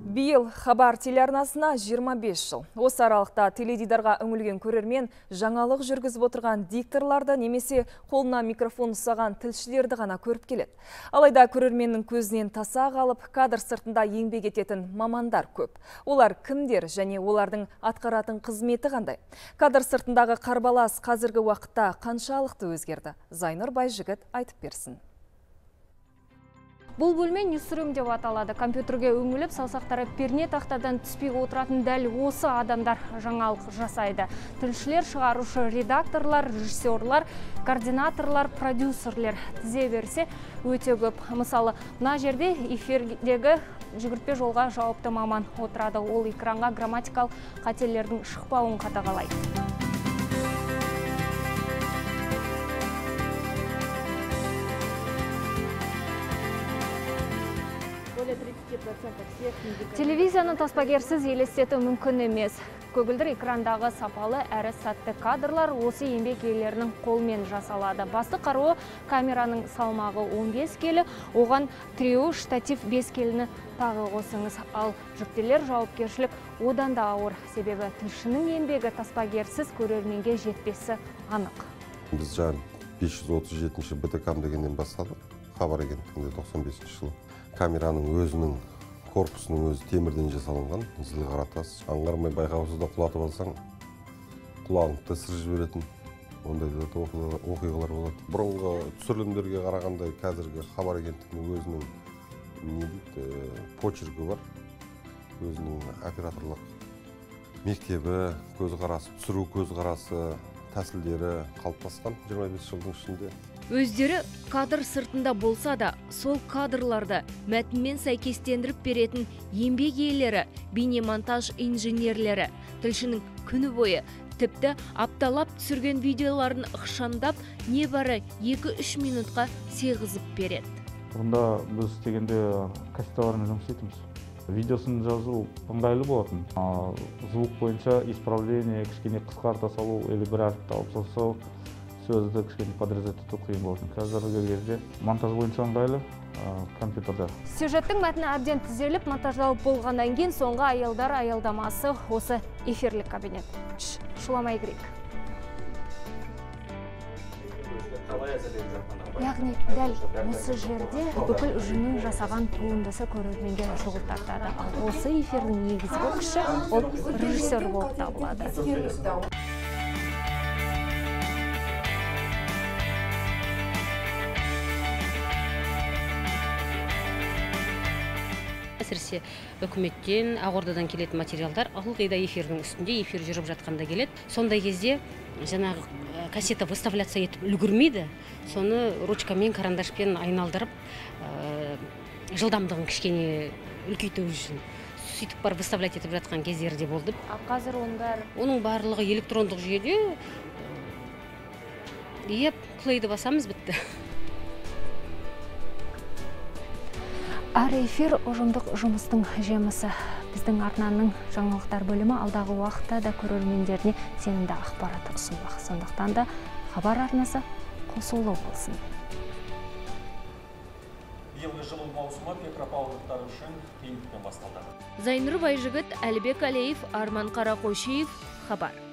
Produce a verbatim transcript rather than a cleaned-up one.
Биыл Хабар телеарнасына жиырма бес жыл. Осы аралықта теледидарға үңілген көрермен жаңалық жүргізіп отырған дикторларды немесе қолына микрофон ұстаған тілшілерді ғана көріп келеді. Алайда көрерменнің көзінен таса қалып, кадр сыртында еңбек ететін мамандар көп. Олар кімдер және олардың атқаратын қызметі қандай? Кадр сыртындағы қарбалас қазіргі уақытта қаншалықты өзгерді? Зайнұр Байжігіт айтып берсін. Бұл бөлме ньюсрум деп аталады. Компьютерге үңіліп, саусақтары перне тақтадан түспей отыратын дәл осы адамдар жаңалық жасайды. Тілшілер, шығарушы редакторлар, режиссерлар, координаторлар, продюсерлер тізе берсе өте көп. Мысалы, мына жерде эфирдегі жүгіртпе жолға жауапты маман отырады. Ол экранға грамматикалық қателердің шықпауын қадағалайды. Телевизияны таспагерсіз елестету мүмкін емес. Көгілдір экрандағы сапалы әрі сәтті кадрлар осы еңбек иелерінің қолмен жасалады. Басты қаруы камераның салмағы он бес келі, оған тіреуі штатив бес келіні тағы қосыңыз. Ал жүктелер жауапкершілік одан да ауыр. Себебі тілшінің еңбегі таспагерсіз көрерменге жетпесі анық. Біз жаңа бес жүз отыз жетінші бэ тэ кам дегеннен бастадық. Хабар агенттігінде тоқсан бесінші жылы. Камераның өзінің корпусының өзі темірден жасалынған, зіл қаратас. Аңғармай байқаусыз да құлатып алсаң, құлағыңды сыр жіберетін ондай да оқиғалар болады. Бұрынғы түсірілімдерге қарағанда қазіргі хабар агенттігінің өзінің не дейді, почергі бар. Өзінің операторлық мектебі, көзқарасы, түсіру көзқарасы, тәсілдері қалыптасқан жиырма бес жылдың ішінде. Өздері кадр сыртында болса да, сол кадрларды мәтінмен сәйкестендіріп беретін еңбек иелері, бейнемонтаж инженерлері, тілшінің күні бойы тіпті апталап түсірген видеоларын ықшамдап, небары екі-үш минутқа сыйғызып береді. Бұнда біз дегенде кассеталармен жұмыс етеміз. Видеосын жазу ыңғайлы болатын. Звук бойынша исправление, кішкене қысқарта салу, или бір әріпті алып тастау, сөзді кішкене подрезать ету қиын болатын. Қазіргі кезде монтаж бойынша ыңғайлы компьютерда. Сюжеттің мәтіні әбден түзеліп, монтаждалып болғаннан кейін соңғы аялдар аялдамасы осы эфирлік кабинет. Шуламай кірейік. Яғни дәл осы жерде бүкіл ұжымның жасаған туындысы көрерменге шұғыл тартады. Ал осы эфирдің негізгі күші ол режиссер болып табылады. Әсіресе үкіметтен, Ақордадан келетін материалдар ылғи да эфирдің үстінде, эфир жүріп жатқанда келеді. Сондай кезде жаңағы кассета выставляться етіп үлгірмейді. Соны ручкамен, карандашпен айналдырып, жылдамдығын кішкене үлкейту үшін сөйтіп бар выставлять етіп жатқан кездерде болды. А қазір оның бәрі? Оның барлығы электрондық жүйеде. Еп, плейді басамыз, бітті. Әр эфир ұжымдық жұмыстың жемісі. Біздің арнаның жаңалықтар бөлімі алдағы уақытта да көрермендеріне сенімді ақпарат ұсынбақ. Сондықтан да хабар арнасы қосулы болсын. Биылғы жылу маусымы петропавлдықтар үшін қиындықпен басталды. Зайнұр Байжігіт, Әлібек Әлеев, Арман Қарақойшиев, Хабар.